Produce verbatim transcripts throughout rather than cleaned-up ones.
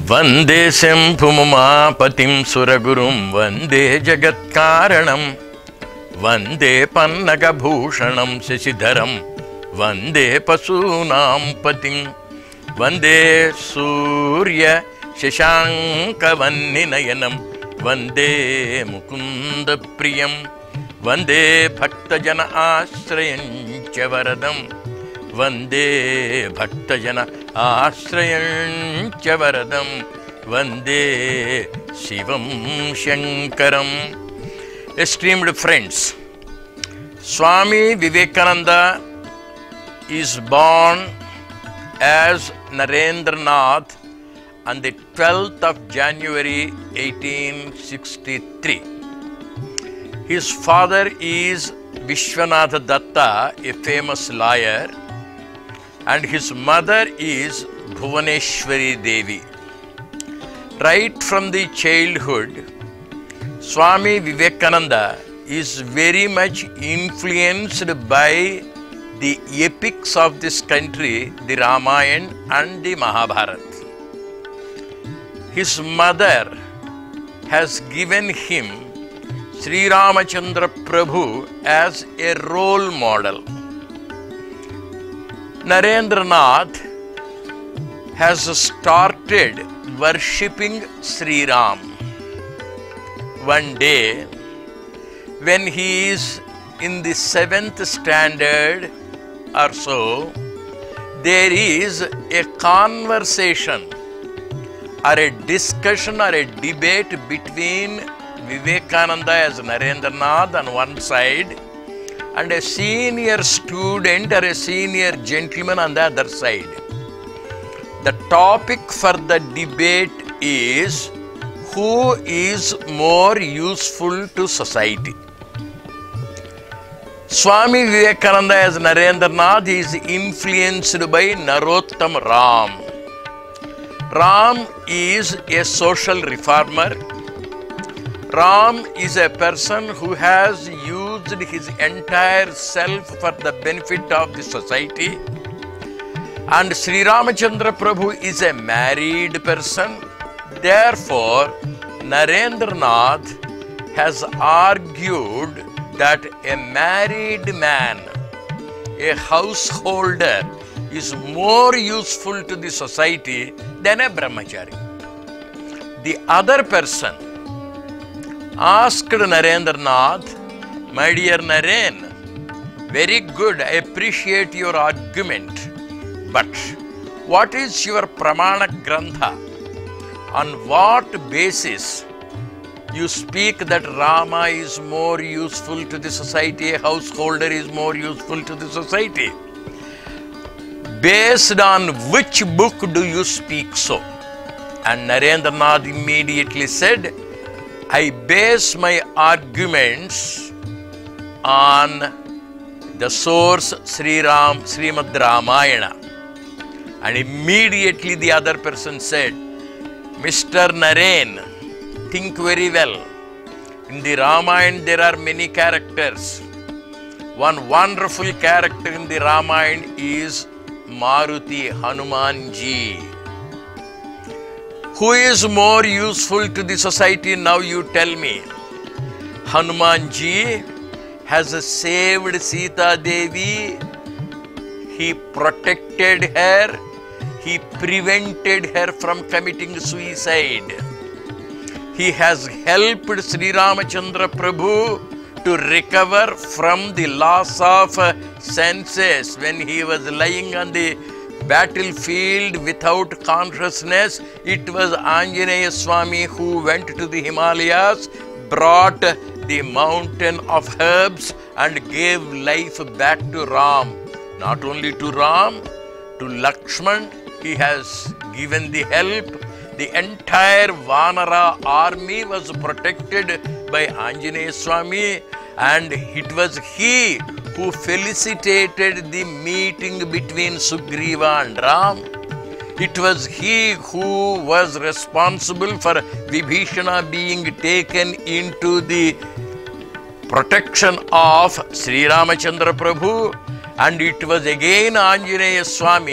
वंदे शंभुमुमापतिं सुरगुरुं वंदे जगत्कारणं वंदे पन्नगभूषणं शशिधरं वंदे पशूनां पतिं वंदे सूर्य शशांकवन्निनयनं वंदे मुकुन्दप्रियं वंदे भक्तजन आश्रयं च वरदं वंदे भक्तजन आश्रयं च वरदं वंदे शिवं शंकरं. Esteemed friends, Swami Vivekananda is born as Narendranath on the twelfth of January eighteen sixty-three. His father is Vishwanatha Datta, a famous lawyer, and his mother is Bhuvaneshwari Devi. Right from the childhood, Swami Vivekananda is very much influenced by the epics of this country, the Ramayana and the Mahabharata. His mother has given him Sri Ramachandra Prabhu as a role model. Narendranath has started worshipping Sri Ram. One day, when he is in the seventh standard or so, there is a conversation or a discussion or a debate between Vivekananda as Narendranath on one side and a senior student or a senior gentleman on the other side. The topic for the debate is who is more useful to society. Swami Vivekananda as Narendranath is influenced by Narottam Ram. Ram is a social reformer. Ram is a person who has used his entire self for the benefit of the society. And Sri Ramachandra Prabhu is a married person. Therefore, Narendranath has argued that a married man, a householder, is more useful to the society than a brahmachari. The other person asked Narendranath, "My dear Naren, very good, I appreciate your argument, but what is your Pramana Grantha? On what basis you speak that Rama is more useful to the society, a householder is more useful to the society? Based on which book do you speak so?" And Narendranath immediately said, "I base my arguments on the source Sri Ram, Srimad Ramayana." And immediately the other person said, "Mister Naren, think very well. In the Ramayana there are many characters. One wonderful character in the Ramayana is Maruti, Hanumanji. Who is more useful to the society? Now you tell me. Hanumanji has saved Sita Devi. He protected her. He prevented her from committing suicide. He has helped Sri Ramachandra Prabhu to recover from the loss of senses when he was lying on the battlefield without consciousness. It was Anjaneya Swami who went to the Himalayas, brought the mountain of herbs and gave life back to Ram. Not only to Ram, to Lakshman he has given the help. The entire Vanara army was protected by Anjaneya Swami, and it was he who felicitated the meeting between Sugriva and Ram. It was he who was responsible for Vibhishana being taken into the protection of Sri Ramachandra Prabhu, and it was again Anjaneya Swami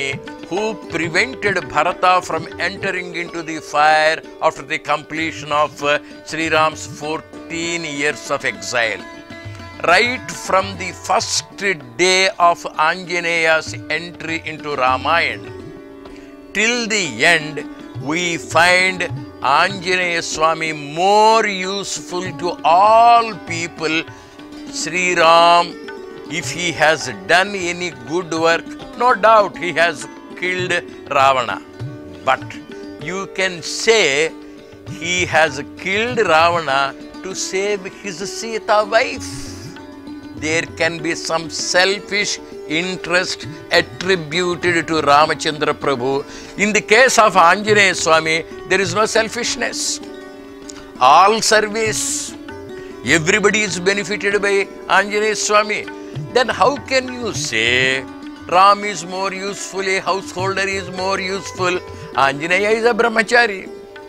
who prevented Bharata from entering into the fire after the completion of uh, Sri Ram's fourteen years of exile. Right from the first day of Anjaneya's entry into Ramayana till the end, we find Anjaneya Swami more useful to all people. Sri Ram, if he has done any good work, no doubt he has killed Ravana. But you can say he has killed Ravana to save his Sita wife. There can be some selfish interest attributed to Ramachandra Prabhu. In the case of Anjaneya Swami, there is no selfishness. All service. Everybody is benefited by Anjaneya Swami. Then how can you say Ram is more useful, a householder is more useful? Anjaneya is a brahmachari.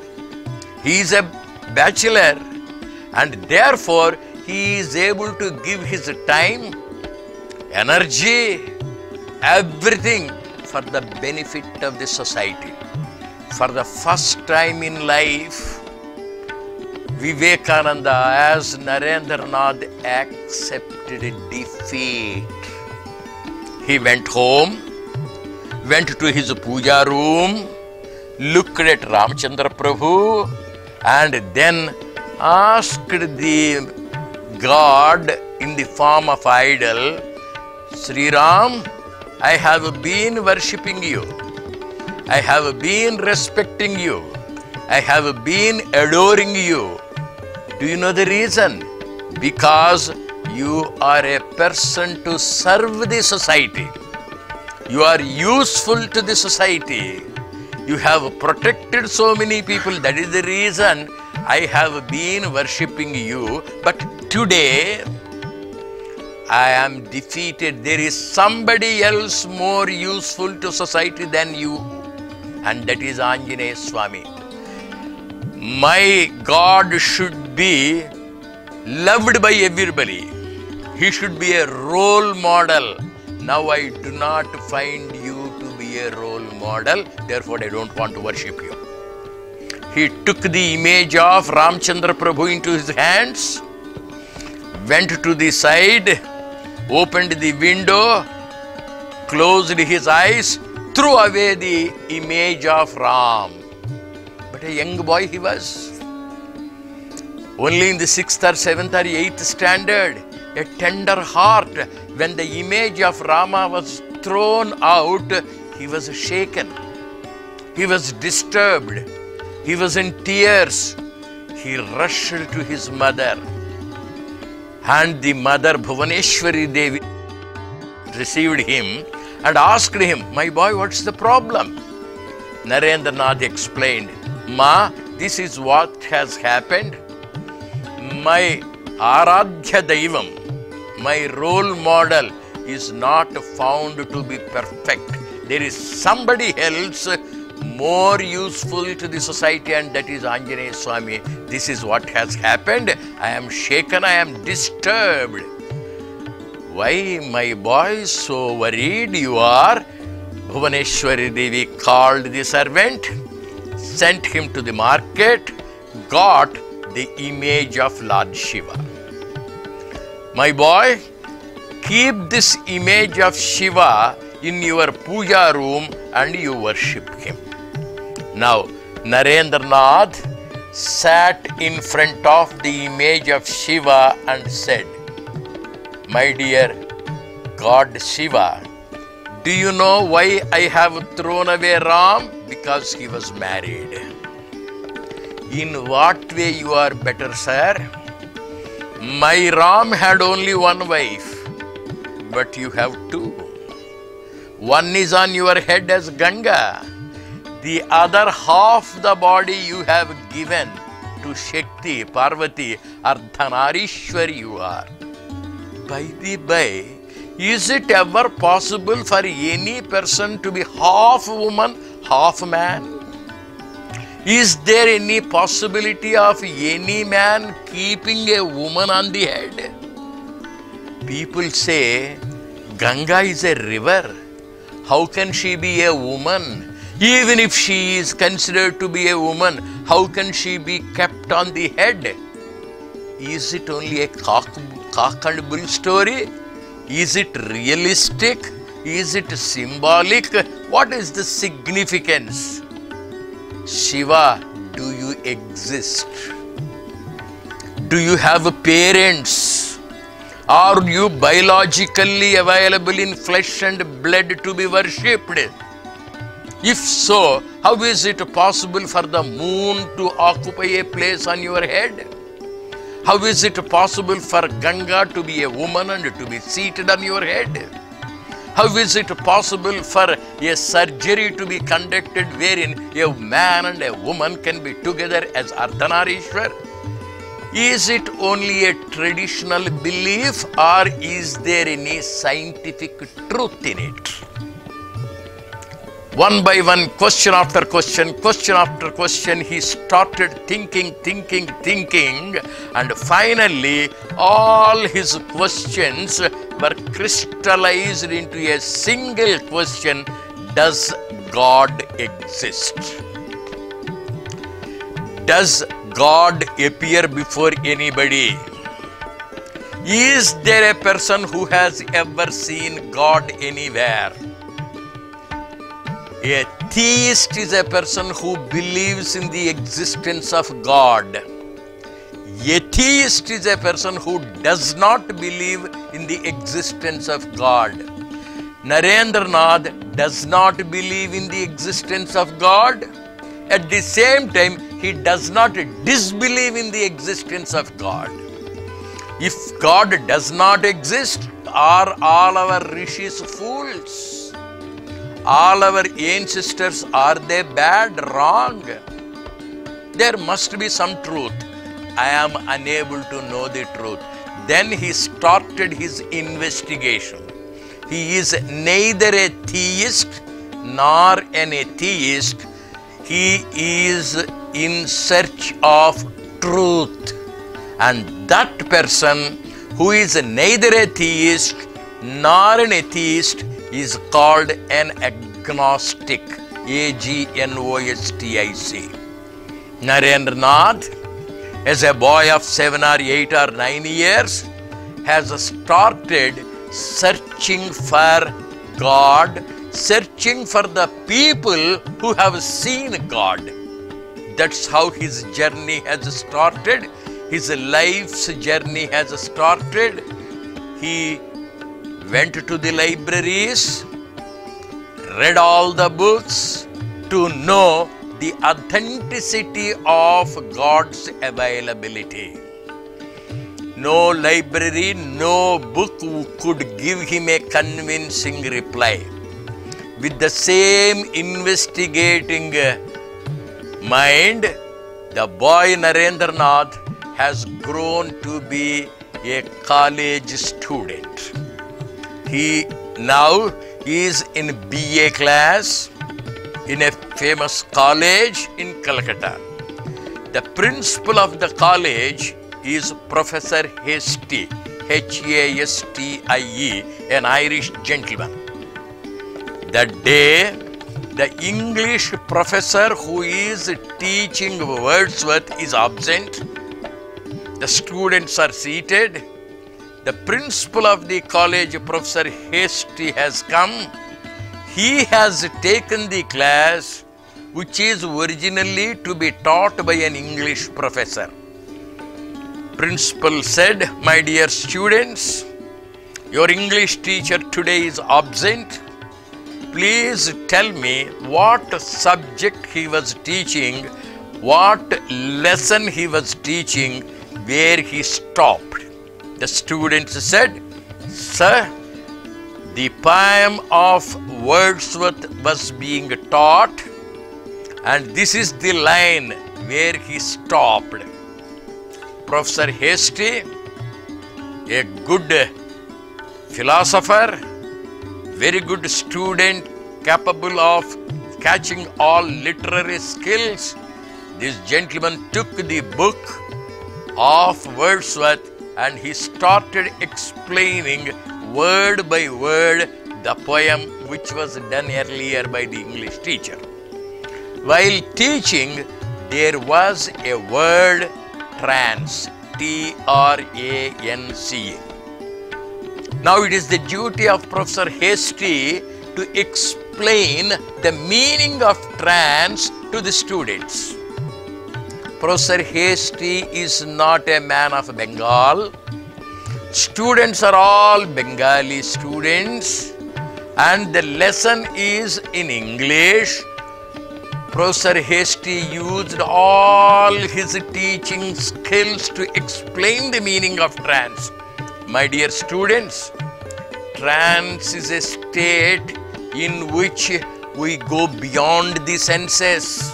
He is a bachelor, and therefore he is able to give his time, energy, everything for the benefit of the society. For the first time in life, Vivekananda as Narendranath accepted defeat. He went home, went to his puja room, looked at Ramchandra Prabhu, and then asked the God in the form of idol, Sri Ram, I have been worshipping you. I have been respecting you. I have been adoring you. Do you know the reason? Because you are a person to serve the society. You are useful to the society. You have protected so many people. That is the reason I have been worshipping you. But today, I am defeated. There is somebody else more useful to society than you. And that is Anjaneya Swami. My God should be loved by everybody. He should be a role model. Now I do not find you to be a role model. Therefore, I don't want to worship you. He took the image of Ramchandra Prabhu into his hands, went to the side, opened the window, closed his eyes, threw away the image of Ram. But a young boy he was. Only in the sixth or seventh or eighth standard, a tender heart. When the image of Rama was thrown out, he was shaken. He was disturbed. He was in tears. He rushed to his mother. And the mother Bhuvaneshwari Devi received him and asked him, my boy, what's the problem? Narendranath explained, Ma, this is what has happened. My Aradhya Daivam, my role model is not found to be perfect. There is somebody else more useful to the society, and that is Anjaneya Swami. This is what has happened. I am shaken, I am disturbed. Why, my boy, so worried you are? Bhuvaneshwari Devi called the servant, sent him to the market, got the image of Lord Shiva. My boy, keep this image of Shiva in your puja room and you worship him. Now, Narendranath sat in front of the image of Shiva and said, my dear God Shiva, do you know why I have thrown away Ram? Because he was married. In what way you are better, sir? My Ram had only one wife, but you have two. One is on your head as Ganga. The other half the body you have given to Shakti, Parvati, Ardhanarishwari you are. By the by, is it ever possible for any person to be half woman, half man? Is there any possibility of any man keeping a woman on the head? People say Ganga is a river. how can she be a woman? Even if she is considered to be a woman, how can she be kept on the head? Is it only a cock, cock and bull story? Is it realistic? Is it symbolic? What is the significance? Shiva, do you exist? Do you have parents? Are you biologically available in flesh and blood to be worshipped? If so, how is it possible for the moon to occupy a place on your head? How is it possible for Ganga to be a woman and to be seated on your head? How is it possible for a surgery to be conducted wherein a man and a woman can be together as Ardhanarishwar? Is it only a traditional belief or is there any scientific truth in it? One by one, question after question, question after question, he started thinking, thinking, thinking, and finally all his questions were crystallized into a single question: does God exist? Does God appear before anybody? Is there a person who has ever seen God anywhere? A theist is a person who believes in the existence of God. A theist is a person who does not believe in the existence of God. Narendranath does not believe in the existence of God. At the same time, he does not disbelieve in the existence of God. If God does not exist, are all our rishis fools? All our ancestors, are they bad, wrong? There must be some truth. I am unable to know the truth. Then he started his investigation. He is neither a theist nor an atheist. He is in search of truth. And that person who is neither a theist nor an atheist is called an agnostic. A G N O S T I C. Narendranath, as a boy of seven or eight or nine years, has started searching for God, searching for the people who have seen God. That's how his journey has started. His life's journey has started. He went to the libraries, read all the books to know the authenticity of God's availability. No library, no book could give him a convincing reply. With the same investigating mind, the boy Narendranath has grown to be a college student. He now is in B A class in a famous college in Calcutta. The principal of the college is Professor Hastie, H A S T I E, an Irish gentleman. That day, the English professor who is teaching Wordsworth is absent. The students are seated. The principal of the college, Professor Hastie, has come. He has taken the class which is originally to be taught by an English professor. Principal said, "My dear students, your English teacher today is absent. Please tell me what subject he was teaching, what lesson he was teaching, where he stopped." The students said, "Sir, the poem of Wordsworth was being taught and this is the line where he stopped." Professor Hastie, a good philosopher, very good student, capable of catching all literary skills, this gentleman took the book of Wordsworth and he started explaining word by word the poem which was done earlier by the English teacher. While teaching, there was a word trance, T R A N C E. Now it is the duty of Professor Hastie to explain the meaning of trance to the students. Professor Hastie is not a man of Bengal. Students are all Bengali students and the lesson is in English. Professor Hastie used all his teaching skills to explain the meaning of trance. My dear students, trance is a state in which we go beyond the senses.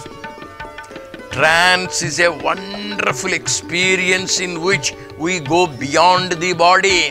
Trance is a wonderful experience in which we go beyond the body.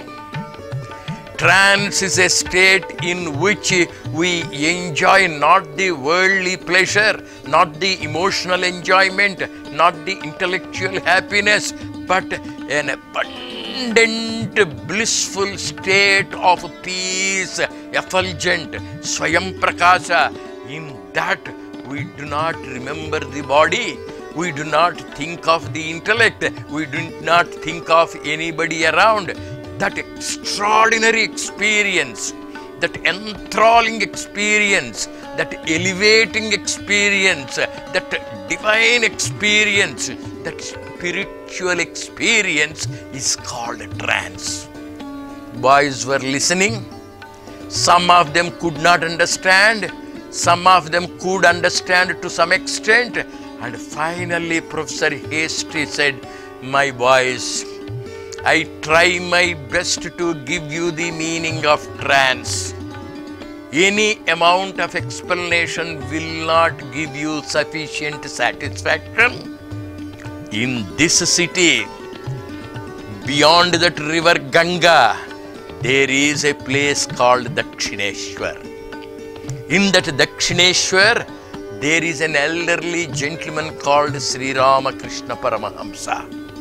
Trance is a state in which we enjoy not the worldly pleasure, not the emotional enjoyment, not the intellectual happiness, but an abundant, blissful state of peace, effulgent, Swayam Prakasha. In that we do not remember the body, we do not think of the intellect, we do not think of anybody around. That extraordinary experience, that enthralling experience, that elevating experience, that divine experience, that spiritual experience is called a trance. Boys were listening. Some of them could not understand. Some of them could understand to some extent. And finally, Professor Hastie said, "My boys, I try my best to give you the meaning of trance. Any amount of explanation will not give you sufficient satisfaction. In this city, beyond that river Ganga, there is a place called Dakshineshwar. In that Dakshineshwar, there is an elderly gentleman called Sri Ramakrishna Paramahamsa.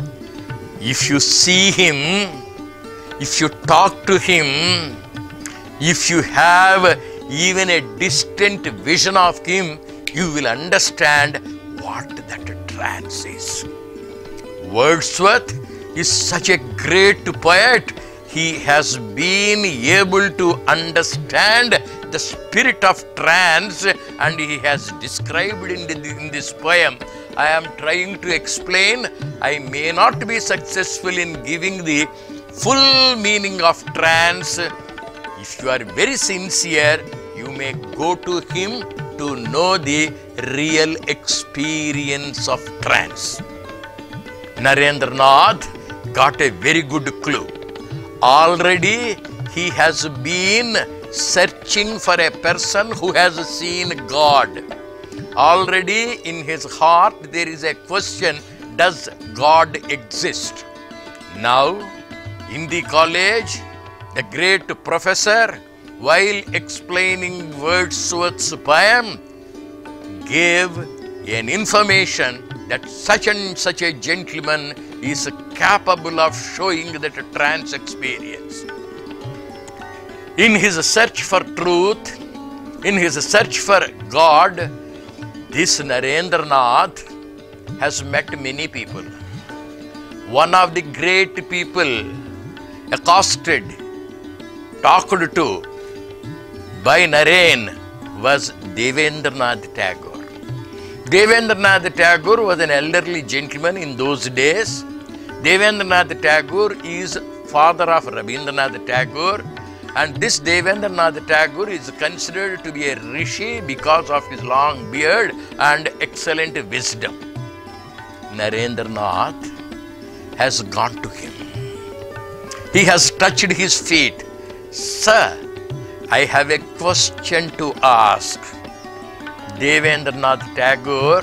If you see him, if you talk to him, if you have even a distant vision of him, you will understand what that trance is." Wordsworth is such a great poet. He has been able to understand the spirit of trance and he has described in, the, in this poem. I am trying to explain. I may not be successful in giving the full meaning of trance. If you are very sincere, you may go to him to know the real experience of trance. Narendra Nath got a very good clue. Already he has been searching for a person who has seen God. Already in his heart there is a question, does God exist? Now in the college, the great professor, while explaining Wordsworth's poem, gave an information that such and such a gentleman is capable of showing that trance experience. In his search for truth, in his search for God, this Narendra Nath has met many people. One of the great people accosted, talked to by Naren was Devendranath Tagore. Devendranath Tagore was an elderly gentleman in those days. Devendranath Tagore is father of Rabindranath Tagore, and this Devendranath Tagore is considered to be a rishi because of his long beard and excellent wisdom. Narendra Nath has gone to him. He has touched his feet. "Sir, I have a question to ask." Devendranath Tagore,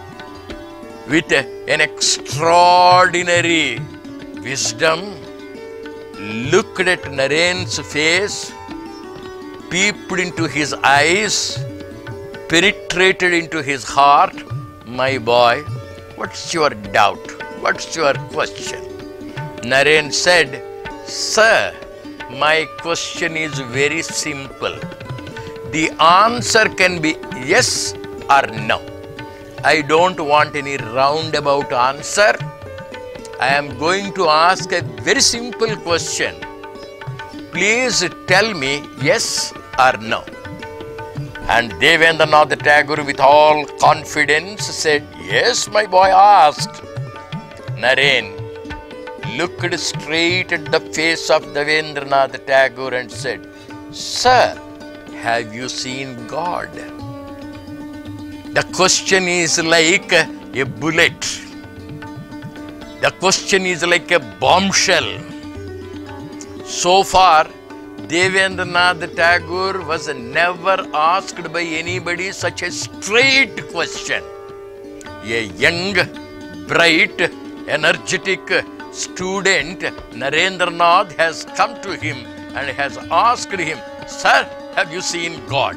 with an extraordinary wisdom, looked at Naren's face, peeped into his eyes, penetrated into his heart. "My boy, what's your doubt? What's your question?" Naren said, "Sir, My question is very simple. The answer can be yes or no. I don't want any roundabout answer. I am going to ask a very simple question. Please tell me yes or no. And Devendranath Tagore with all confidence said, yes, my boy asked. Naren looked straight at the face of Devendranath Tagore and said, sir, have you seen God? The question is like a bullet. The question is like a bombshell. So far, Devendranath Tagore was never asked by anybody such a straight question. A young, bright, energetic student, Narendranath, has come to him and has asked him, sir, have you seen God?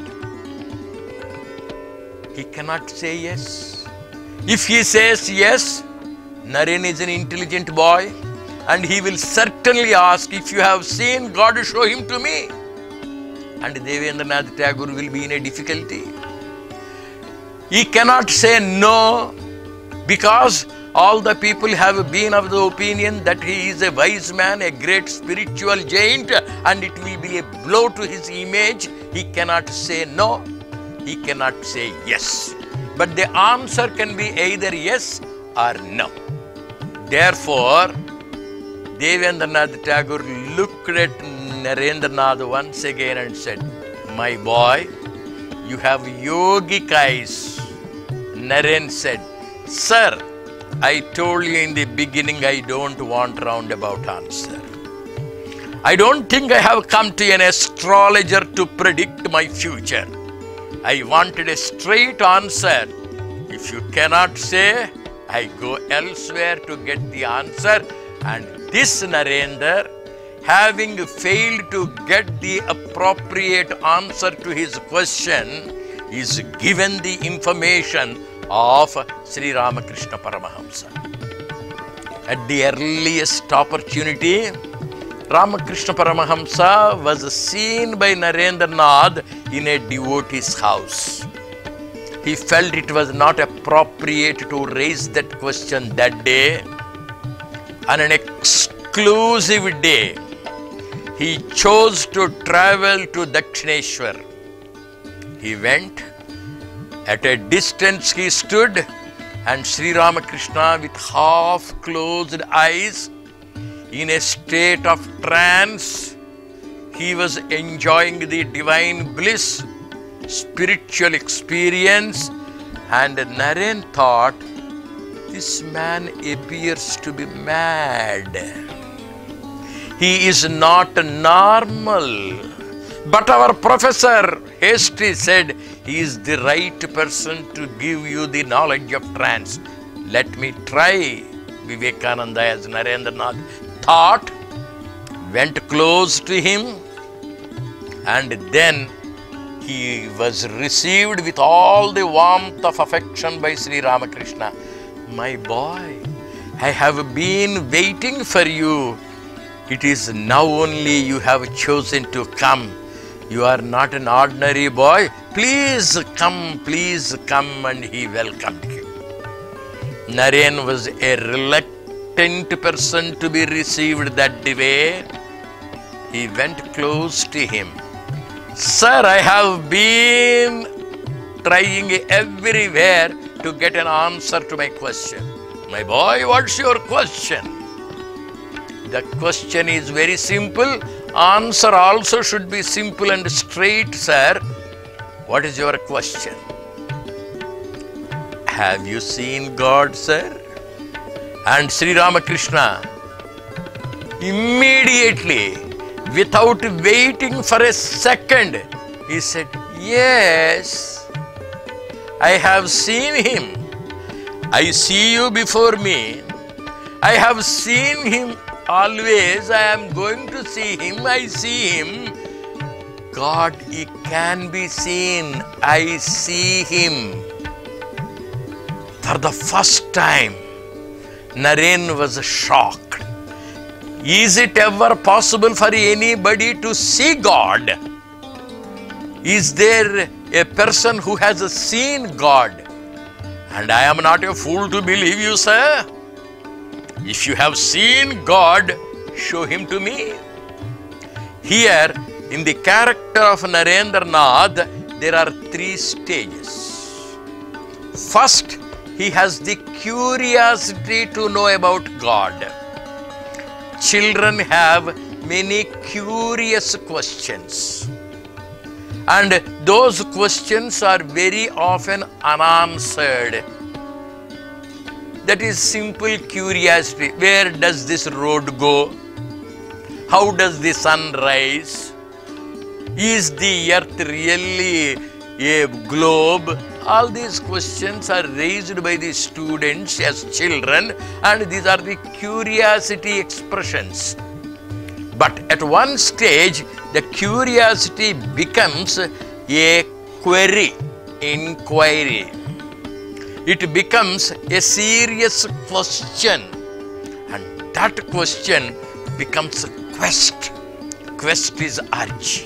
He cannot say yes. If he says yes, Naren is an intelligent boy and he will certainly ask, if you have seen God, show him to me. And Devendranath Tagore will be in a difficulty. He cannot say no, because all the people have been of the opinion that he is a wise man, a great spiritual giant, and it will be a blow to his image. He cannot say no. He cannot say yes. But the answer can be either yes or no. Therefore, Devendranath Tagore looked at Narendranath once again and said, my boy, you have yogic eyes. Naren said, sir, I told you in the beginning I don't want roundabout answer. I don't think I have come to an astrologer to predict my future. I wanted a straight answer. If you cannot say, I go elsewhere to get the answer. And this Narendra, having failed to get the appropriate answer to his question, is given the information of Sri Ramakrishna Paramahamsa. At the earliest opportunity, Ramakrishna Paramahamsa was seen by Narendranath in a devotee's house. He felt it was not appropriate to raise that question that day. On an exclusive day, he chose to travel to Dakshineshwar. He went. At a distance he stood, and Sri Ramakrishna, with half-closed eyes, in a state of trance, he was enjoying the divine bliss, spiritual experience, and Naren thought, this man appears to be mad. He is not normal. But our professor Hasty said, he is the right person to give you the knowledge of trance. Let me try. Vivekananda, as Narendranath thought, went close to him, and then he was received with all the warmth of affection by Sri Ramakrishna. My boy, I have been waiting for you. It is now only you have chosen to come. You are not an ordinary boy. Please come, please come. And he welcomed him. Naren was a reluctant person to be received that way. He went close to him. Sir, I have been trying everywhere to get an answer to my question. My boy, what's your question? The question is very simple. Answer also should be simple and straight, sir. What is your question? Have you seen God, sir? And Sri Ramakrishna immediately, without waiting for a second, he said, yes, I have seen him. I see you before me. I have seen him always. I am going to see him. I see him. God, he can be seen. I see him. For the first time, Naren was shocked. Is it ever possible for anybody to see God? Is there a person who has seen God? And I am not a fool to believe you, sir. If you have seen God, show him to me. Here, in the character of Narendranath, there are three stages. First, he has the curiosity to know about God. Children have many curious questions. And those questions are very often unanswered. That is simple curiosity. Where does this road go? How does the sun rise? Is the earth really a globe? All these questions are raised by the students as children, and these are the curiosity expressions. But at one stage, the curiosity becomes a query, inquiry. It becomes a serious question, and that question becomes a quest. Quest is urge.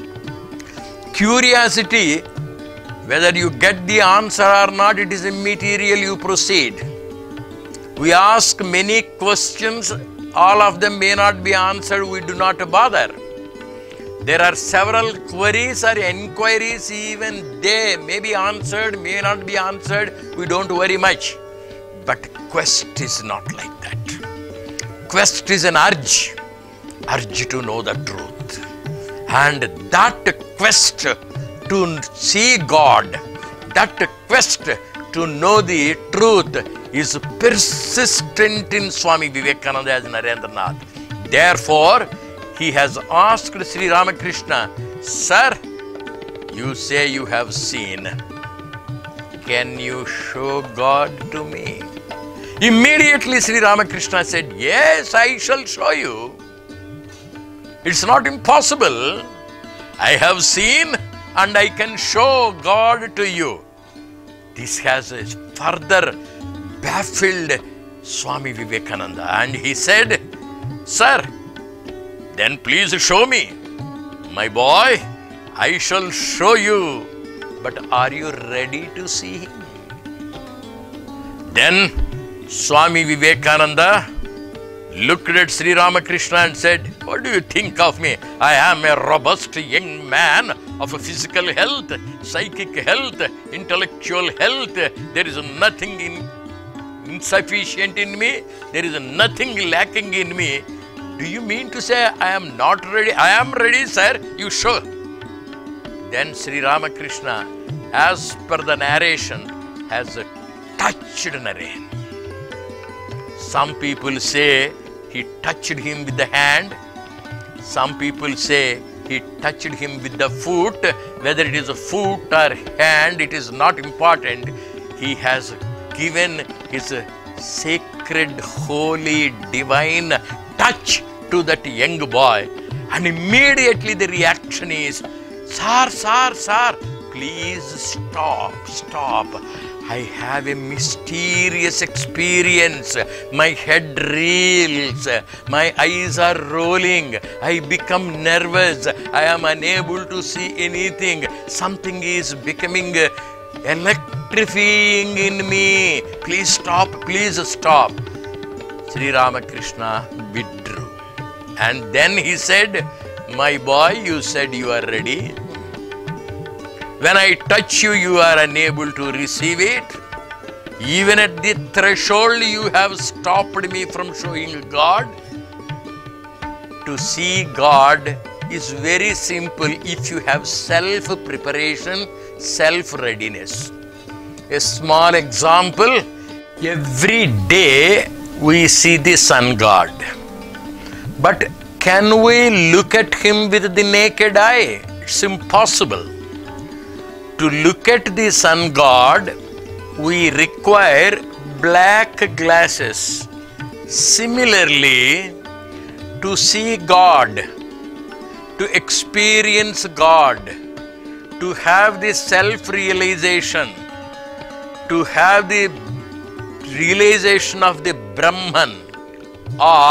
Curiosity, whether you get the answer or not, it is immaterial, you proceed. We ask many questions, all of them may not be answered, we do not bother. There are several queries or inquiries, even they may be answered, may not be answered, we don't worry much. But quest is not like that. Quest is an urge, urge to know the truth. And that quest to see God, that quest to know the truth is persistent in Swami Vivekananda as Narendranath. Therefore, he has asked Sri Ramakrishna, "Sir, you say you have seen. Can you show God to me?" Immediately Sri Ramakrishna said, "Yes, I shall show you. It's not impossible. I have seen and I can show God to you." This has further baffled Swami Vivekananda, and he said, "Sir, then please show me. My boy, I shall show you. But are you ready to see him?" Then Swami Vivekananda looked at Sri Ramakrishna and said, "What do you think of me? I am a robust young man of physical health, psychic health, intellectual health. There is nothing in, insufficient in me. There is nothing lacking in me. Do you mean to say I am not ready? I am ready, sir. You show." Then Sri Ramakrishna, as per the narration, has touched Naren. Some people say he touched him with the hand. Some people say he touched him with the foot. Whether it is a foot or hand, it is not important. He has given his sacred, holy, divine touch to that young boy. And immediately the reaction is, "Sir, sir, sir, please stop, stop. I have a mysterious experience. My head reels. My eyes are rolling. I become nervous. I am unable to see anything. Something is becoming electrifying in me. Please stop, please stop." Sri Ramakrishna withdrew. And then he said, "My boy, you said you are ready. When I touch you, you are unable to receive it. Even at the threshold, you have stopped me from showing God. To see God is very simple if you have self-preparation, self-readiness. A small example, every day we see the sun god. But can we look at him with the naked eye? It's impossible. To look at the sun god, we require black glasses. Similarly, to see God, to experience God, to have the self-realization, to have the realization of the Brahman or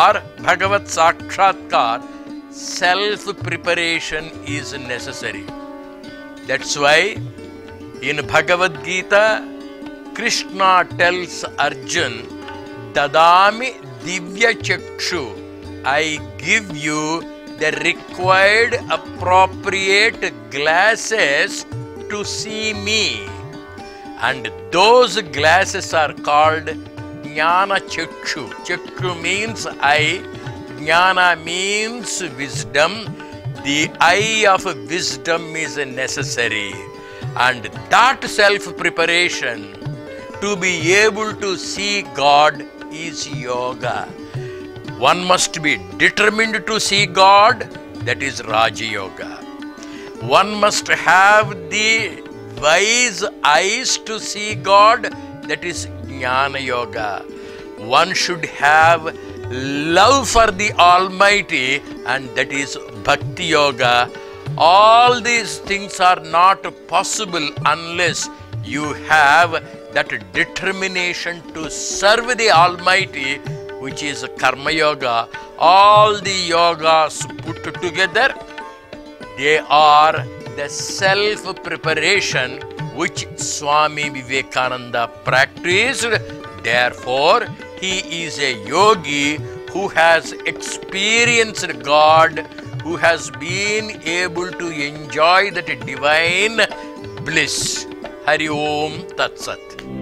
Bhagavat Sakshatkar, self-preparation is necessary. That's why in Bhagavad Gita, Krishna tells Arjun, Dadami Divya Chakshu, I give you the required appropriate glasses to see me. And those glasses are called Jnana Chakshu. Chakshu means eye, Jnana means wisdom. The eye of wisdom is necessary. And that self-preparation to be able to see God is yoga. One must be determined to see God, that is Raja Yoga. One must have the wise eyes to see God, that is Jnana Yoga. One should have love for the Almighty, and that is Bhakti Yoga. All these things are not possible unless you have that determination to serve the Almighty, which is Karma Yoga. All the yogas put together, they are the self-preparation which Swami Vivekananda practiced. Therefore, he is a yogi who has experienced God, who has been able to enjoy that divine bliss. Hari Om Tat Sat.